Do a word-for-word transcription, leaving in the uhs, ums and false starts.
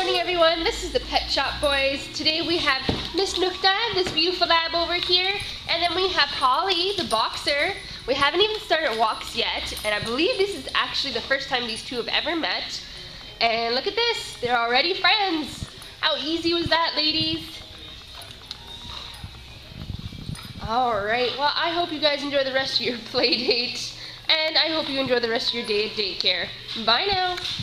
morning, everyone. This is the Pet Shop Boys. Today we have Miss Nootka, this beautiful lab over here, and then we have Polly, the boxer. We haven't even started walks yet, and I believe this is actually the first time these two have ever met. And look at this, they're already friends. How easy was that, ladies? Alright, well, I hope you guys enjoy the rest of your play date, and I hope you enjoy the rest of your day at daycare. Bye now.